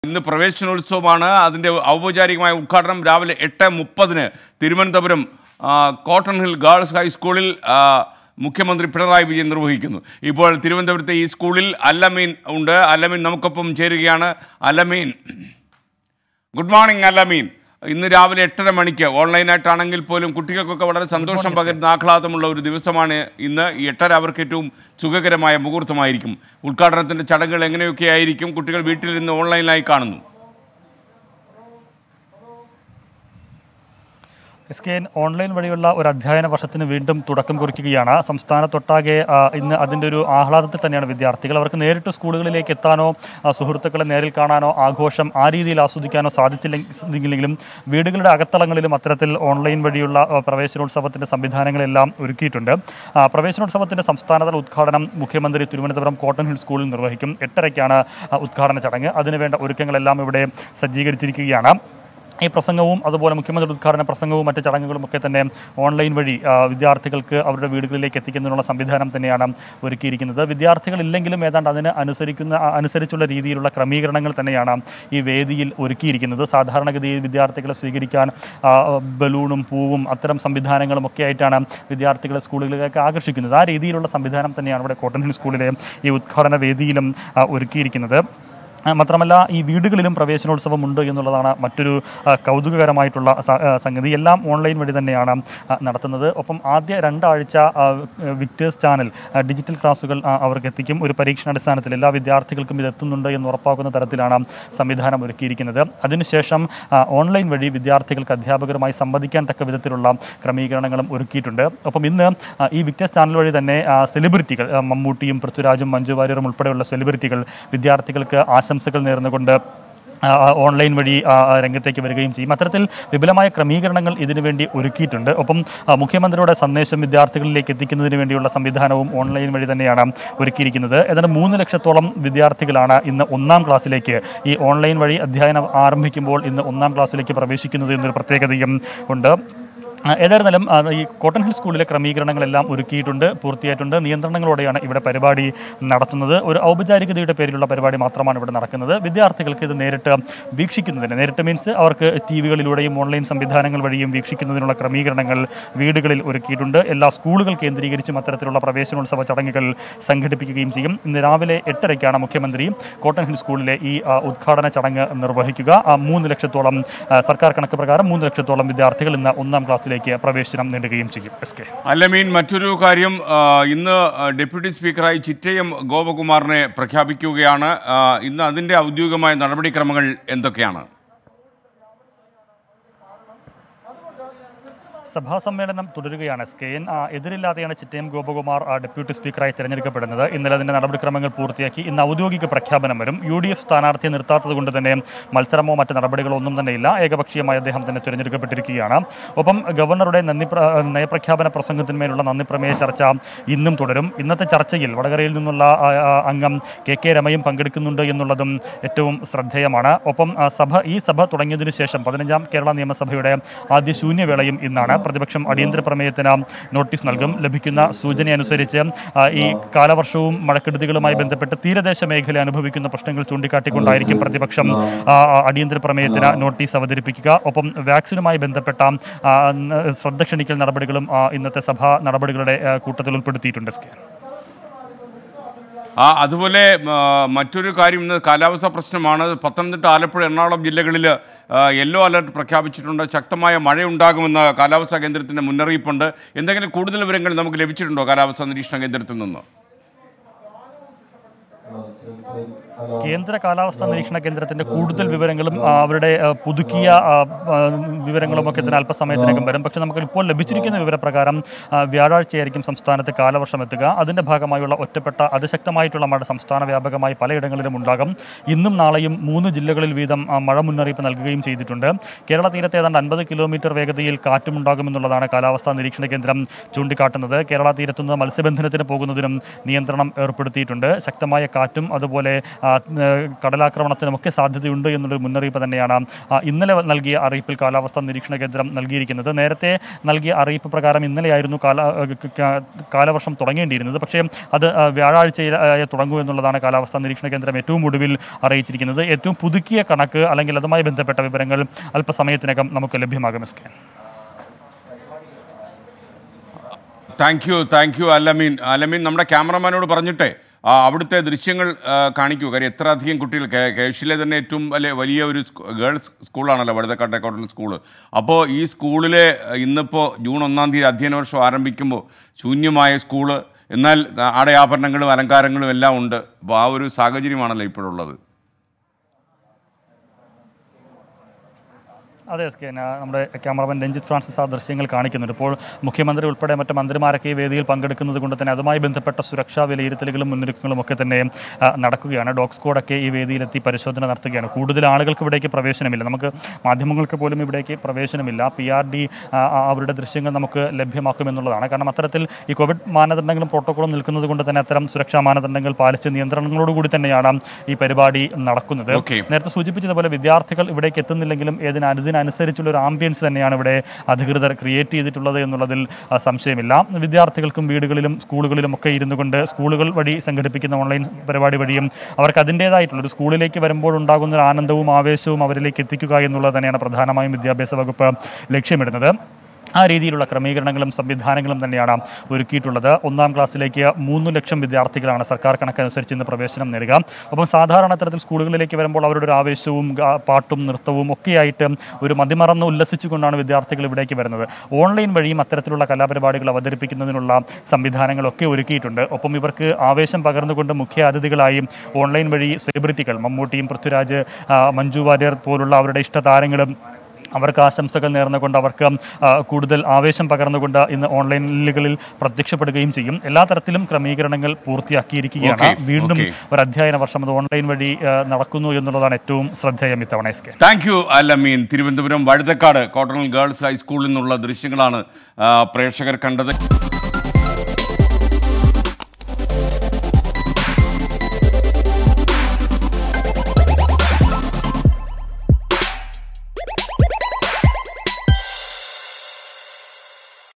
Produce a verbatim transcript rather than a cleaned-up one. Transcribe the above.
ഇന്ന് പ്രവേശനോത്സവമാണ്. അതിൻ്റെ ഔപചാരികമായ ഉദ്ഘാടനം രാവിലെ എട്ട് മുപ്പതിന് തിരുവനന്തപുരം കോട്ടൺ ഹിൽ ഗേൾസ് ഹൈസ്കൂളിൽ മുഖ്യമന്ത്രി പിണറായി വിജയൻ നിർവഹിക്കുന്നു. ഇപ്പോൾ തിരുവനന്തപുരത്തെ ഈ സ്കൂളിൽ അല്ലമീൻ ഉണ്ട്. അല്ലമീൻ നമുക്കൊപ്പം ചേരുകയാണ്. Allameen, good morning. അല്ലമീൻ, ഇന്ന് രാവിലെ എട്ടര മണിക്ക് ഓൺലൈനായിട്ടാണെങ്കിൽ പോലും കുട്ടികൾക്കൊക്കെ വളരെ സന്തോഷം പകരുന്ന ആഹ്ലാദമുള്ള ഒരു ദിവസമാണ് ഇന്ന്. ഈ എട്ടര അവർക്ക് ഏറ്റവും സുഖകരമായ മുഹൂർത്തമായിരിക്കും. ഉദ്ഘാടനത്തിൻ്റെ ചടങ്ങുകൾ എങ്ങനെയൊക്കെ ആയിരിക്കും? കുട്ടികൾ വീട്ടിൽ നിന്ന് ഓൺലൈനായി കാണുന്നു. എസ് കെ എൻ ഓൺലൈൻ വഴിയുള്ള ഒരു അധ്യയന വർഷത്തിന് വീണ്ടും തുടക്കം കുറിക്കുകയാണ്. സംസ്ഥാനത്തൊട്ടാകെ ഇന്ന് അതിൻ്റെ ഒരു ആഹ്ലാദത്തിൽ തന്നെയാണ് വിദ്യാർത്ഥികൾ. അവർക്ക് നേരിട്ട് സ്കൂളുകളിലേക്ക് എത്താനോ സുഹൃത്തുക്കളെ നേരിൽ കാണാനോ ആഘോഷം ആ രീതിയിൽ ആസ്വദിക്കാനോ സാധിച്ചില്ലെങ്കിലും വീടുകളുടെ അകത്തളങ്ങളിലും അത്തരത്തിൽ ഓൺലൈൻ വഴിയുള്ള പ്രവേശനോത്സവത്തിൻ്റെ സംവിധാനങ്ങളെല്ലാം ഒരുക്കിയിട്ടുണ്ട്. പ്രവേശനോത്സവത്തിൻ്റെ സംസ്ഥാനതല ഉദ്ഘാടനം മുഖ്യമന്ത്രി തിരുവനന്തപുരം കോട്ടൺ ഹിൽ സ്കൂളിൽ നിർവഹിക്കും. എട്ടരയ്ക്കാണ് ഉദ്ഘാടന ചടങ്ങ്. അതിനുവേണ്ട ഒരുക്കങ്ങളെല്ലാം ഇവിടെ സജ്ജീകരിച്ചിരിക്കുകയാണ്. ഈ പ്രസംഗവും അതുപോലെ മുഖ്യമന്ത്രി ഉദ്ഘാടന പ്രസംഗവും മറ്റ് ചടങ്ങുകളും ഒക്കെ തന്നെ ഓൺലൈൻ വഴി വിദ്യാർത്ഥികൾക്ക് അവരുടെ വീടുകളിലേക്ക് എത്തിക്കുന്നതിനുള്ള സംവിധാനം തന്നെയാണ് ഒരുക്കിയിരിക്കുന്നത്. വിദ്യാർത്ഥികളില്ലെങ്കിലും ഏതാണ്ട് അതിന് അനുസരിക്കുന്ന അനുസരിച്ചുള്ള രീതിയിലുള്ള ക്രമീകരണങ്ങൾ തന്നെയാണ് ഈ വേദിയിൽ ഒരുക്കിയിരിക്കുന്നത്. സാധാരണഗതിയിൽ വിദ്യാർത്ഥികളെ സ്വീകരിക്കാൻ ബലൂണും പൂവും അത്തരം സംവിധാനങ്ങളും ഒക്കെ ആയിട്ടാണ് വിദ്യാർത്ഥികളെ സ്കൂളുകളിലേക്ക് ആകർഷിക്കുന്നത്. ആ രീതിയിലുള്ള സംവിധാനം തന്നെയാണ് ഇവിടെ കോട്ടൺ ഹിൽ സ്കൂളിലെ ഈ ഉദ്ഘാടന വേദിയിലും ഒരുക്കിയിരിക്കുന്നത്. മാത്രമല്ല ഈ വീടുകളിലും പ്രവേശനോത്സവം ഉണ്ട് എന്നുള്ളതാണ് മറ്റൊരു കൗതുകകരമായിട്ടുള്ള സംഗതി. എല്ലാം ഓൺലൈൻ വഴി തന്നെയാണ് നടത്തുന്നത്. ഒപ്പം ആദ്യ രണ്ടാഴ്ച വിക്ടേഴ്സ് ചാനൽ ഡിജിറ്റൽ ക്ലാസുകൾ അവർക്ക് എത്തിക്കും. ഒരു പരീക്ഷണാടിസ്ഥാനത്തിൽ എല്ലാ വിദ്യാർത്ഥികൾക്കും ഇത് എത്തുന്നുണ്ട് എന്ന് ഉറപ്പാക്കുന്ന തരത്തിലാണ് സംവിധാനം ഒരുക്കിയിരിക്കുന്നത്. അതിനുശേഷം ഓൺലൈൻ വഴി വിദ്യാർത്ഥികൾക്ക് അധ്യാപകരുമായി സംവദിക്കാൻ തക്ക വിധത്തിലുള്ള ക്രമീകരണങ്ങളും ഒരുക്കിയിട്ടുണ്ട്. ഒപ്പം ഇന്ന് ഈ വിക്ടേഴ്സ് ചാനൽ വഴി തന്നെ സെലിബ്രിറ്റികൾ മമ്മൂട്ടിയും പൃഥ്വിരാജും മഞ്ജു വാര്യറും ഉൾപ്പെടെയുള്ള സെലിബ്രിറ്റികൾ വിദ്യാർത്ഥികൾക്ക് ആശംസകൾ നേർന്നുകൊണ്ട് ഓൺലൈൻ വഴി രംഗത്തേക്ക് വരികയും ചെയ്യും. അത്തരത്തിൽ വിപുലമായ ക്രമീകരണങ്ങൾ ഇതിനുവേണ്ടി ഒരുക്കിയിട്ടുണ്ട്. ഒപ്പം മുഖ്യമന്ത്രിയുടെ സന്ദേശം വിദ്യാർത്ഥികളിലേക്ക് എത്തിക്കുന്നതിന് വേണ്ടിയുള്ള സംവിധാനവും ഓൺലൈൻ വഴി തന്നെയാണ് ഒരുക്കിയിരിക്കുന്നത്. ഏതാണ്ട് മൂന്ന് ലക്ഷത്തോളം വിദ്യാർത്ഥികളാണ് ഇന്ന് ഒന്നാം ക്ലാസ്സിലേക്ക് ഈ ഓൺലൈൻ വഴി അധ്യയനം ആരംഭിക്കുമ്പോൾ ഇന്ന് ഒന്നാം ക്ലാസ്സിലേക്ക് പ്രവേശിക്കുന്നത് എന്നൊരു പ്രത്യേകതയും ഉണ്ട്. ഏതായിരുന്നാലും ഈ കോട്ടൺ ഹിൽ സ്കൂളിലെ ക്രമീകരണങ്ങളെല്ലാം ഒരുക്കിയിട്ടുണ്ട്, പൂർത്തിയായിട്ടുണ്ട്. നിയന്ത്രണങ്ങളോടെയാണ് ഇവിടെ പരിപാടി നടത്തുന്നത്. ഒരു ഔപചാരികതയുടെ പേരിലുള്ള പരിപാടി മാത്രമാണ് ഇവിടെ നടക്കുന്നത്. വിദ്യാർത്ഥികൾക്ക് ഇത് നേരിട്ട് വീക്ഷിക്കുന്നതിന്, നേരിട്ട് മീൻസ് അവർക്ക് ടി വികളിലൂടെയും ഓൺലൈൻ സംവിധാനങ്ങൾ വഴിയും വീക്ഷിക്കുന്നതിനുള്ള ക്രമീകരണങ്ങൾ വീടുകളിൽ ഒരുക്കിയിട്ടുണ്ട്. എല്ലാ സ്കൂളുകൾ കേന്ദ്രീകരിച്ചും അത്തരത്തിലുള്ള പ്രവേശനോത്സവ ചടങ്ങുകൾ സംഘടിപ്പിക്കുകയും ചെയ്യും. ഇന്ന് രാവിലെ എട്ടരയ്ക്കാണ് മുഖ്യമന്ത്രി കോട്ടൺ ഹിൽ സ്കൂളിലെ ഈ ഉദ്ഘാടന ചടങ്ങ് നിർവഹിക്കുക. മൂന്ന് ലക്ഷത്തോളം സർക്കാർ കണക്ക് പ്രകാരം മൂന്ന് ലക്ഷത്തോളം വിദ്യാർത്ഥികൾ ഇന്ന് ഒന്നാം ക്ലാസ്സിൽ പ്രവേശനം നേടുകയും ചെയ്യും. അല്ലമീൻ, മറ്റൊരു കാര്യം, ഇന്ന് ഡെപ്യൂട്ടി സ്പീക്കറായി ചിറ്റയം ഗോപകുമാറിനെ പ്രഖ്യാപിക്കുകയാണ്. ഇന്ന് അതിൻ്റെ ഔദ്യോഗികമായ നടപടിക്രമങ്ങൾ എന്തൊക്കെയാണ്? സഭാ സമ്മേളനം തുടരുകയാണ്. എസ് കെ എൻ എതിരില്ലാതെയാണ് ചിറ്റയം ഗോപകുമാർ ഡെപ്യൂട്ടി സ്പീക്കറായി തിരഞ്ഞെടുക്കപ്പെടുന്നത്. ഇന്നലെ അതിൻ്റെ നടപടിക്രമങ്ങൾ പൂർത്തിയാക്കി. ഇന്ന് ഔദ്യോഗിക പ്രഖ്യാപനം വരും. യു ഡി എഫ് സ്ഥാനാർത്ഥിയെ നിർത്താത്തത് കൊണ്ട് തന്നെ മത്സരമോ മറ്റ് നടപടികളോ ഒന്നും തന്നെയില്ല. ഏകപക്ഷീയമായി അദ്ദേഹം തന്നെ തിരഞ്ഞെടുക്കപ്പെട്ടിരിക്കുകയാണ്. ഒപ്പം ഗവർണറുടെ നന്ദി നയപ്രഖ്യാപന പ്രസംഗത്തിന്മേലുള്ള നന്ദി പ്രമേയ ചർച്ച ഇന്നും തുടരും. ഇന്നത്തെ ചർച്ചയിൽ വടകരയിൽ നിന്നുള്ള അംഗം കെ കെ രമയും പങ്കെടുക്കുന്നുണ്ട് എന്നുള്ളതും ഏറ്റവും ശ്രദ്ധേയമാണ്. ഒപ്പം സഭ ഈ സഭ തുടങ്ങിയതിനു ശേഷം പതിനഞ്ചാം കേരള നിയമസഭയുടെ ആദ്യ ശൂന്യവേളയും ഇന്നാണ്. പ്രതിപക്ഷം അടിയന്തര പ്രമേയത്തിന് നോട്ടീസ് നൽകും. ലഭിക്കുന്ന സൂചനയനുസരിച്ച് ഈ കാലവർഷവും മഴക്കെടുതികളുമായി ബന്ധപ്പെട്ട് തീരദേശ മേഖല അനുഭവിക്കുന്ന പ്രശ്നങ്ങൾ ചൂണ്ടിക്കാട്ടിക്കൊണ്ടായിരിക്കും പ്രതിപക്ഷം അടിയന്തര പ്രമേയത്തിന് നോട്ടീസ് അവതരിപ്പിക്കുക. ഒപ്പം വാക്സിനുമായി ബന്ധപ്പെട്ട ശ്രദ്ധ ക്ഷണിക്കൽ നടപടികളും ഇന്നത്തെ സഭാ നടപടികളുടെ കൂട്ടത്തിൽ ഉൾപ്പെടുത്തിയിട്ടുണ്ട്. ആ അതുപോലെ മറ്റൊരു കാര്യം, ഇന്ന് കാലാവസ്ഥാ പ്രശ്നമാണ്. പത്തനംതിട്ട, ആലപ്പുഴ, എറണാകുളം ജില്ലകളിൽ യെല്ലോ അലർട്ട് പ്രഖ്യാപിച്ചിട്ടുണ്ട്. ശക്തമായ മഴയുണ്ടാകുമെന്ന് കാലാവസ്ഥാ കേന്ദ്രത്തിൻ്റെ മുന്നറിയിപ്പുണ്ട്. എന്തെങ്കിലും കൂടുതൽ വിവരങ്ങൾ നമുക്ക് ലഭിച്ചിട്ടുണ്ടോ കാലാവസ്ഥാ നിരീക്ഷണ കേന്ദ്രത്തിൽ നിന്ന്? കേന്ദ്ര കാലാവസ്ഥാ നിരീക്ഷണ കേന്ദ്രത്തിന്റെ കൂടുതൽ വിവരങ്ങളും അവരുടെ പുതുക്കിയ വിവരങ്ങളും ഒക്കെ തന്നെ അല്പസമയത്തിനകം വരും. പക്ഷേ നമുക്ക് ഇപ്പോൾ ലഭിച്ചിരിക്കുന്ന വിവരപ്രകാരം വ്യാഴാഴ്ചയായിരിക്കും സംസ്ഥാനത്ത് കാലവർഷം എത്തുക. അതിൻ്റെ ഭാഗമായുള്ള ഒറ്റപ്പെട്ട അതിശക്തമായിട്ടുള്ള മഴ സംസ്ഥാന വ്യാപകമായി പലയിടങ്ങളിലും ഉണ്ടാകും. ഇന്നും നാളെയും മൂന്ന് ജില്ലകളിൽ വീതം മഴ മുന്നറിയിപ്പ് നൽകുകയും ചെയ്തിട്ടുണ്ട്. കേരള തീരത്ത് ഏതാണ്ട് അൻപത് കിലോമീറ്റർ വേഗതയിൽ കാറ്റുമുണ്ടാകുമെന്നുള്ളതാണ് കാലാവസ്ഥാ നിരീക്ഷണ കേന്ദ്രം ചൂണ്ടിക്കാട്ടുന്നത്. കേരള തീരത്തുനിന്ന് മത്സ്യബന്ധനത്തിന് പോകുന്നതിനും നിയന്ത്രണം ഏർപ്പെടുത്തിയിട്ടുണ്ട്. ശക്തമായ കാറ്റും അതുപോലെ കടലാക്രമണത്തിനും ഒക്കെ സാധ്യതയുണ്ട് എന്നുള്ളൊരു മുന്നറിയിപ്പ് തന്നെയാണ് ഇന്നലെ നൽകിയ അറിയിപ്പിൽ കാലാവസ്ഥാ നിരീക്ഷണ കേന്ദ്രം നൽകിയിരിക്കുന്നത്. നേരത്തെ നൽകിയ അറിയിപ്പ് പ്രകാരം ഇന്നലെയായിരുന്നു കാല കാലവർഷം തുടങ്ങേണ്ടിയിരുന്നത്. പക്ഷേ അത് വ്യാഴാഴ്ചയിൽ തുടങ്ങൂ എന്നുള്ളതാണ് കാലാവസ്ഥാ നിരീക്ഷണ കേന്ദ്രം ഏറ്റവും ഒടുവിൽ അറിയിച്ചിരിക്കുന്നത്. ഏറ്റവും പുതുക്കിയ കണക്ക് അല്ലെങ്കിൽ അതുമായി ബന്ധപ്പെട്ട വിവരങ്ങൾ അല്പസമയത്തിനകം നമുക്ക് ലഭ്യമാകും. S K thank you thank you Alameen. Alameen നമ്മുടെ ക്യാമറമാനോട് പറഞ്ഞിട്ടേ അവിടുത്തെ ദൃശ്യങ്ങൾ കാണിക്കൂ. കാര്യം എത്ര അധികം കുട്ടികൾ കേരളത്തിലെ തന്നെ ഏറ്റവും വലിയ വലിയ ഒരു ഗേൾസ് സ്കൂളാണല്ലോ വഴുതക്കാട്ടെ കോട്ടൺ സ്കൂള്. അപ്പോൾ ഈ സ്കൂളിലെ ഇന്നിപ്പോൾ ജൂൺ ഒന്നാം തീയതി അധ്യയന വർഷം ആരംഭിക്കുമ്പോൾ ശൂന്യമായ സ്കൂള്, എന്നാൽ ആടയാഭരണങ്ങളും അലങ്കാരങ്ങളും എല്ലാം ഉണ്ട്. അപ്പോൾ ആ ഒരു സാഹചര്യമാണല്ലോ ഇപ്പോഴുള്ളത്. അതെ എസ് കെ, നമ്മുടെ ക്യാമറമാൻ രഞ്ജിത്ത് ഫ്രാൻസിസ് ആ ദൃശ്യങ്ങൾ കാണിക്കുന്നുണ്ട്. ഇപ്പോൾ മുഖ്യമന്ത്രി ഉൾപ്പെടെ മറ്റ് മന്ത്രിമാരൊക്കെ ഈ വേദിയിൽ പങ്കെടുക്കുന്നത് കൊണ്ട് തന്നെ അതുമായി ബന്ധപ്പെട്ട സുരക്ഷാ വിലയിരുത്തലുകളും മുന്നൊരുക്കങ്ങളും ഒക്കെ തന്നെ നടക്കുകയാണ്. ഡോഗ് സ്ക്വാഡൊക്കെ ഈ വേദിയിലെത്തി പരിശോധന നടത്തുകയാണ്. കൂടുതൽ ആളുകൾക്ക് ഇവിടേക്ക് പ്രവേശനമില്ല. നമുക്ക് മാധ്യമങ്ങൾക്ക് പോലും ഇവിടേക്ക് പ്രവേശനമില്ല. പി ആർ ഡി അവരുടെ ദൃശ്യങ്ങൾ നമുക്ക് ലഭ്യമാക്കുമെന്നുള്ളതാണ്. കാരണം അത്തരത്തിൽ ഈ കോവിഡ് മാനദണ്ഡങ്ങളും പ്രോട്ടോക്കോളും നിൽക്കുന്നത് കൊണ്ട് തന്നെ അത്തരം സുരക്ഷാ മാനദണ്ഡങ്ങൾ പാലിച്ച് നിയന്ത്രണങ്ങളോടുകൂടി തന്നെയാണ് ഈ പരിപാടി നടക്കുന്നത്. നേരത്തെ സൂചിപ്പിച്ചതുപോലെ വിദ്യാർത്ഥികൾ ഇവിടേക്ക് എത്തുന്നില്ലെങ്കിലും ഏതിന് അനുദിന അനുസരിച്ചുള്ള ഒരു ആംബിയൻസ് തന്നെയാണ് ഇവിടെ അധികൃതർ ക്രിയേറ്റ് ചെയ്തിട്ടുള്ളത് എന്നുള്ളതിൽ സംശയമില്ല. വിദ്യാർത്ഥികൾക്കും വീടുകളിലും സ്കൂളുകളിലും ഒക്കെ ഇരുന്നു കൊണ്ട് സ്കൂളുകൾ വഴി സംഘടിപ്പിക്കുന്ന ഓൺലൈൻ പരിപാടി വഴിയും അവർക്ക് അതിൻ്റേതായിട്ടുള്ള ഒരു സ്കൂളിലേക്ക് വരുമ്പോൾ ഉണ്ടാകുന്ന ഒരു ആനന്ദവും ആവേശവും അവരിലേക്ക് എത്തിക്കുക എന്നുള്ളത് തന്നെയാണ് പ്രധാനമായും വിദ്യാഭ്യാസ വകുപ്പ് ലക്ഷ്യമിടുന്നത്. ആ രീതിയിലുള്ള ക്രമീകരണങ്ങളും സംവിധാനങ്ങളും തന്നെയാണ് ഒരുക്കിയിട്ടുള്ളത്. ഒന്നാം ക്ലാസ്സിലേക്ക് മൂന്ന് ലക്ഷം വിദ്യാർത്ഥികളാണ് സർക്കാർ കണക്കനുസരിച്ച് ഇന്ന് പ്രവേശനം നേടുക. അപ്പം സാധാരണ തരത്തിൽ സ്കൂളുകളിലേക്ക് വരുമ്പോൾ അവരുടെ ഒരു ആവേശവും പാട്ടും നൃത്തവും ഒക്കെയായിട്ട് ഒരു മതിമറന്ന് ഉല്ലസിച്ചുകൊണ്ടാണ് വിദ്യാർത്ഥികൾ ഇവിടേക്ക് വരുന്നത്. ഓൺലൈൻ വഴിയും അത്തരത്തിലുള്ള കലാപരിപാടികൾ അവതരിപ്പിക്കുന്നതിനുള്ള സംവിധാനങ്ങളൊക്കെ ഒരുക്കിയിട്ടുണ്ട്. ഒപ്പം ഇവർക്ക് ആവേശം പകർന്നുകൊണ്ട് മുഖ്യ അതിഥികളായി ഓൺലൈൻ വഴി സെലിബ്രിറ്റികൾ മമ്മൂട്ടിയും പൃഥ്വിരാജ്, മഞ്ജു വാര്യർ പോലുള്ള അവരുടെ ഇഷ്ടതാരങ്ങളും അവർക്ക് ആശംസകൾ നേർന്നുകൊണ്ട് അവർക്ക് കൂടുതൽ ആവേശം പകർന്നുകൊണ്ട് ഇന്ന് ഓൺലൈനുകളിൽ പ്രത്യക്ഷപ്പെടുകയും ചെയ്യും. എല്ലാ തരത്തിലും ക്രമീകരണങ്ങൾ പൂർത്തിയാക്കിയിരിക്കുകയാണ്. വീണ്ടും ഒരു അധ്യയന വർഷം അത് ഓൺലൈൻ വഴി നടക്കുന്നു എന്നുള്ളതാണ് ഏറ്റവും ശ്രദ്ധേയം ഇത്തവണ. Thank you Alameen. Thiruvananthapuram Vazhuthacaud cotton girls ഹൈസ്കൂളിൽ നിന്നുള്ള ദൃശ്യങ്ങളാണ് പ്രേക്ഷകർ കണ്ടത്.